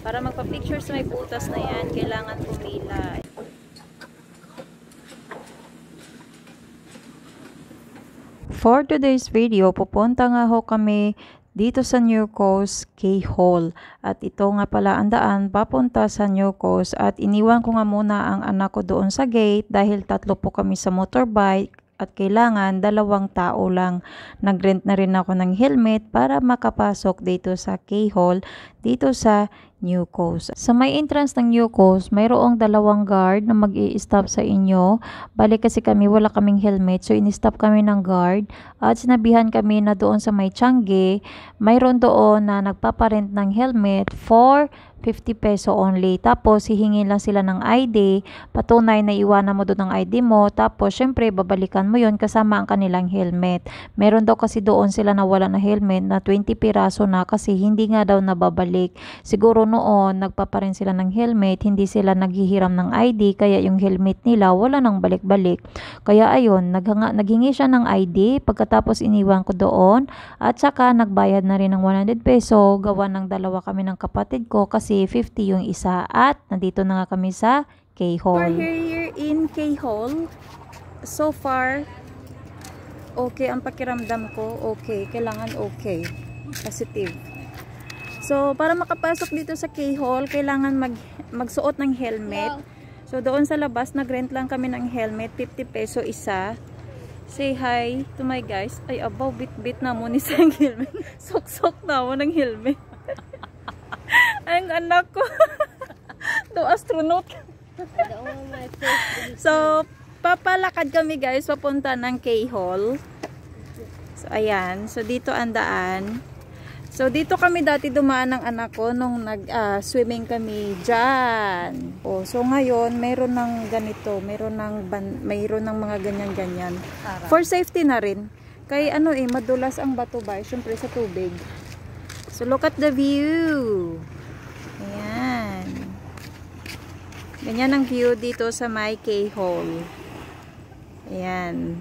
Para magpa-picture sa may butas na yan, kailangan pumila. For today's video, pupunta nga ho kami dito sa New Coast K-Hall. At ito nga pala ang daan papunta sa New Coast. At iniwan ko nga muna ang anak ko doon sa gate dahil 3 po kami sa motorbike. At kailangan 2 tao lang. Nag-rent na rin ako ng helmet para makapasok dito sa K-Hall, dito sa New Coast. Sa may entrance ng New Coast, mayroong 2 guard na mag-i-stop sa inyo. Balik kasi kami, wala kaming helmet. So, in-stop kami ng guard. At sinabihan kami na doon sa may Changi, mayroon doon na nagpaparent ng helmet for 50 peso only. Tapos, hihingin lang sila ng ID. Patunay na iwanan mo doon ang ID mo. Tapos, syempre, babalikan mo yon kasama ang kanilang helmet. Meron daw kasi doon sila na wala na helmet na 20 piraso na kasi hindi nga daw nababalik. Siguro noon, nagpaparin sila ng helmet. Hindi sila naghihiram ng ID. Kaya yung helmet nila, wala nang balik-balik. Kaya ayun, naghingi siya ng ID. Pagkatapos, iniwan ko doon. At saka, nagbayad na rin ng 100 peso. Gawa ng 2 kami ng kapatid ko kasi 50 yung isa. At nandito na nga kami sa K-Hall. We're here in K-Hall. So far, okay ang pakiramdam ko. Okay. Kailangan okay. Positive. So, para makapasok dito sa K-Hall, kailangan magsuot ng helmet. So, doon sa labas, nag-rent lang kami ng helmet. 50 peso isa. Say hi to my guys. Ay, abaw, bit-bit na mo ni sa helmet. Sok-sok na mo ng helmet. Ang anak ko. Do astronaut. So, papalakad kami guys, papunta ng K-Hall. So, ayan. So, dito ang daan. So, dito kami dati dumaan ng anak ko nung nag-swimming kami dyan. Oh, so, ngayon, mayroon ng ganito. Mayroon ng mga ganyan-ganyan. For safety na rin. Kaya ano madulas ang bato ba? Siyempre sa tubig. So, look at the view. Ayan. Ganyan ang view dito sa my K-Hall. Ayan.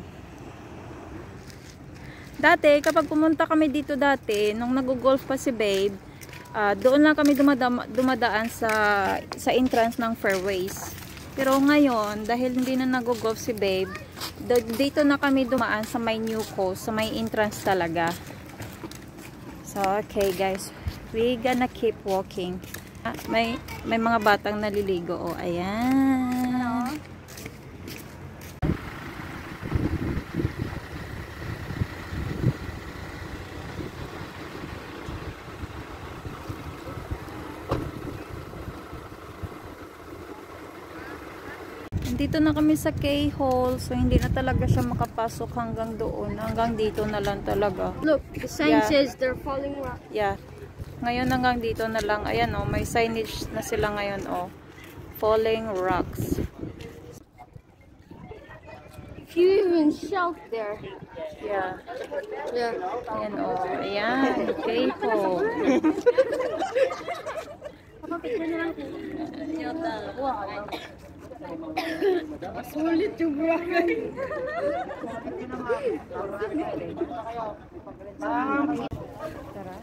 Dati, kapag pumunta kami dito dati, nung nag-golf pa si Babe, doon lang kami dumadaan sa entrance ng fairways. Pero ngayon, dahil hindi na nag-golf si Babe, dito na kami dumaan sa my New Coast, sa may entrance talaga. So, okay guys. We gonna keep walking. May mga batang naliligo. Oh, ayan. Dito na kami sa K-Hall. So, hindi na talaga siya makapasok hanggang doon. Hanggang dito na lang talaga. Look, the sign says they're falling rock. Yeah. Ngayon hanggang dito na lang. Ayan may signage na sila ngayon Falling rocks. If you even shout there. Yeah. Yeah. Ayan ayan. K-Hall. Sulit yung bragay. Tara.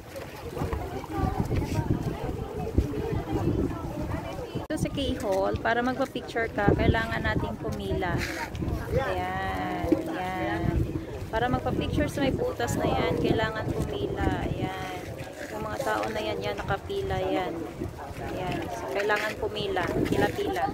Dito sa K-Hall, para magpa-picture ka, kailangan nating pumila. Ayan. Ayan. Para magpa-picture sa may butas na yan, kailangan pumila. Ayan. Yung mga tao na yan, nakapila yan. Ayan. So, kailangan pumila. Pila-pila.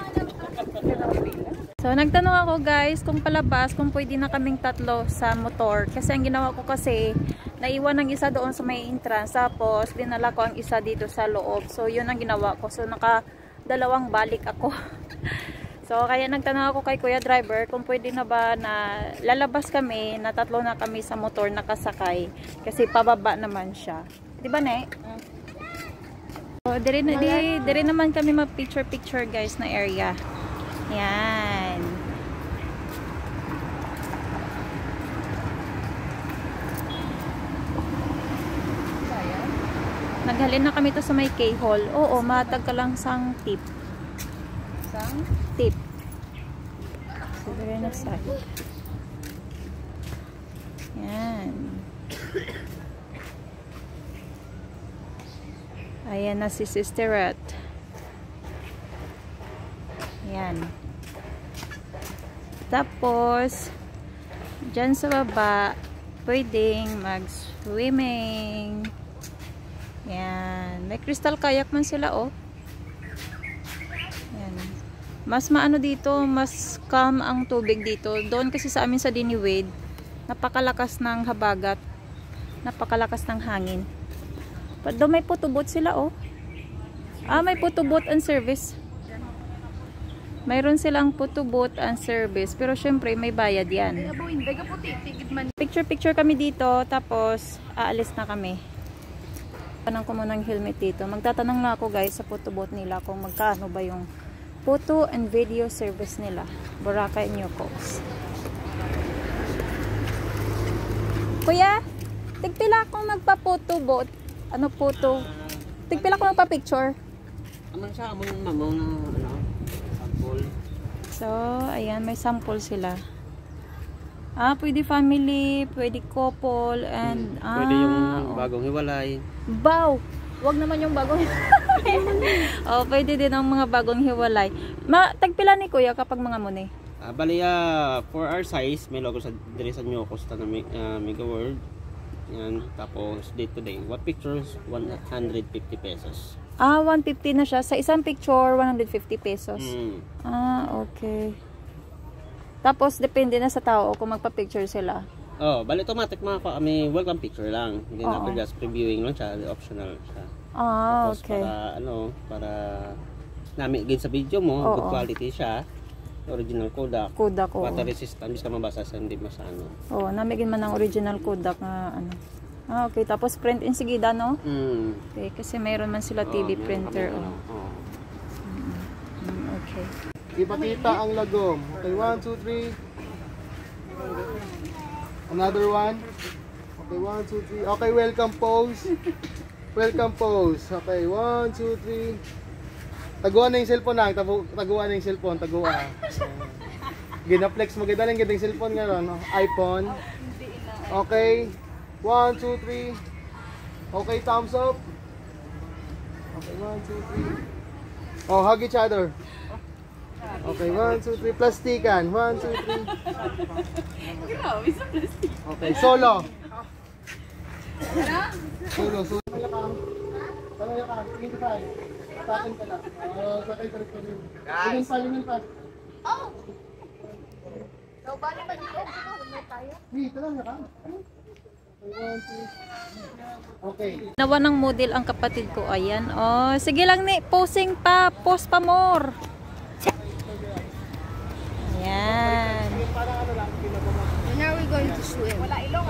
So, nagtanong ako guys kung palabas, kung pwede na kaming 3 sa motor. Kasi ang ginawa ko kasi, naiwan ang isa doon sa may entrance. Tapos, dinala ko ang isa dito sa loob. So, yun ang ginawa ko. So, naka-2 balik ako. So, kaya nagtanong ako kay Kuya Driver kung pwede na ba na lalabas kami, na 3 na kami sa motor nakasakay. Kasi pababa naman siya. Diba, ne? So, dire naman kami ma-picture guys na area. Yan. Naghalin na kami to sa may K-Hall. Oo, matag ka lang sang tip. Sang tip. So, dire na sa. Yan. Ayan na si Sister Rat. Ayan. Tapos, dyan sa baba, pwedeng mag-swimming. Ayan. May crystal kayak man sila, oh. Ayan. Mas maano dito, mas calm ang tubig dito. Doon kasi sa amin sa Diniwid, napakalakas ng habagat. Napakalakas ng hangin. But doon may putubot sila, oh. May putubot and service. Mayroon silang putubot and service. Pero syempre, may bayad yan. Picture kami dito. Tapos, aalis na kami. Tanong ko muna ng helmet dito. Magtatanong na ako, guys, sa putubot nila kung magkano ba yung photo and video service nila. Boracay New Coast. Kuya, tigpila akong magpa-photobot. Ano photo? Tigpila akong magpa-picture. Aman siya, among sample. So, ayan, may sample sila. Pwede family, pwede couple, and Pwede yung bagong hiwalay. Bow! Wag naman yung bagong hiwalay. Pwede din ang mga bagong hiwalay. Tagpila ni kuya kapag mga muni? Bali, for our size, may logo sa dire sa New Costa na Mega World. Yan, tapos day to day. What pictures? 150 pesos. 150 na siya. Sa isang picture, 150 pesos. Okay. Tapos, depende na sa tao kung magpa-picture sila. Bali automatic may welcome picture lang. Hindi na just previewing lang siya, optional siya. Tapos, okay. Para namin sa video mo, good quality siya. Original Kodak. Water resistant, bis ka mabasa sa hindi masano. Namigin man ng original Kodak na ano. Okay, tapos print in sigida, no? Okay, kasi mayroon man sila TV printer. Okay. Ipakita ang lagom. Okay, 1, 2, 3. Another one. Okay, 1, 2, 3. Okay, welcome pose. Welcome pose. Okay, 1, 2, 3. Taguan na yung cellphone lang. Taguan na yung cellphone. Taguan. Ginaplex mo. Gidaling yung cellphone nga no? iPhone. Okay. 1, 2, 3. Okay, thumbs up. Okay, 1, 2, 3. Hug each other. Okay, 1, 2, 3. Plastikan. 1, 2, 3. Okay, solo. Solo. Parang yakang. 25. Atakin ka lang. Sakay ka rin ka rin. Guys! Pa. So, bali ba dito? May tayo? Dito lang yakang. Okay. Nawa ng model ang kapatid ko. Ayan. Sige lang ni. Posing pa. Post pa more. Ayan. And now we're going to swim. Wala ilong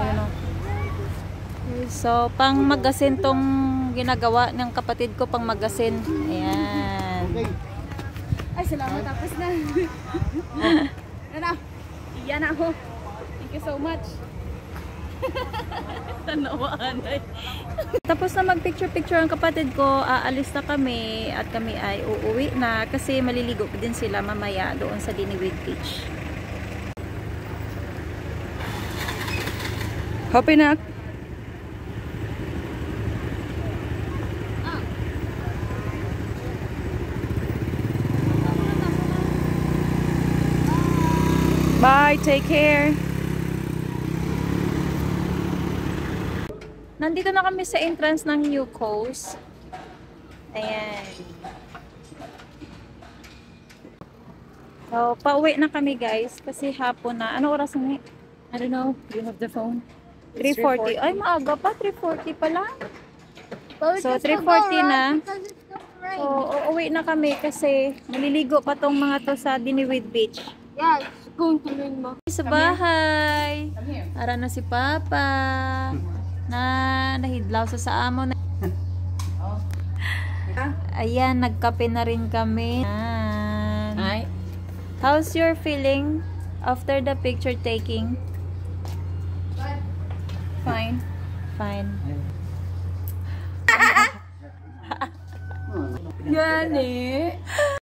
So, pang magasin tong ginagawa ng kapatid ko, pang magasin. Ayan. Ay, salamat. Tapos na. Iyan ako. Thank you so much. Tanawaan ay. Tapos na mag-picture-picture ang kapatid ko, aalis na kami at kami ay uuwi na kasi maliligo din sila mamaya doon sa Diniwid Beach. Happy na. Bye, take care. Nandito na kami sa entrance ng New Coast. Ayan. So, pauwi na kami guys kasi hapon na. Ano oras na? I don't know. You have the phone? 3:40. Ay, maaga pa. 3:40 pa lang. So, 3:40 na. So, uuwi na kami kasi maliligo pa tong mga to sa Diniwid Beach. Yeah, it's going to rain mo. Sa bahay. Ara na si Papa. Nahidlaw sa amo na. Ayan, nagkape na rin kami. Ayan. How's your feeling after the picture taking? Fine. Fine. Yan eh.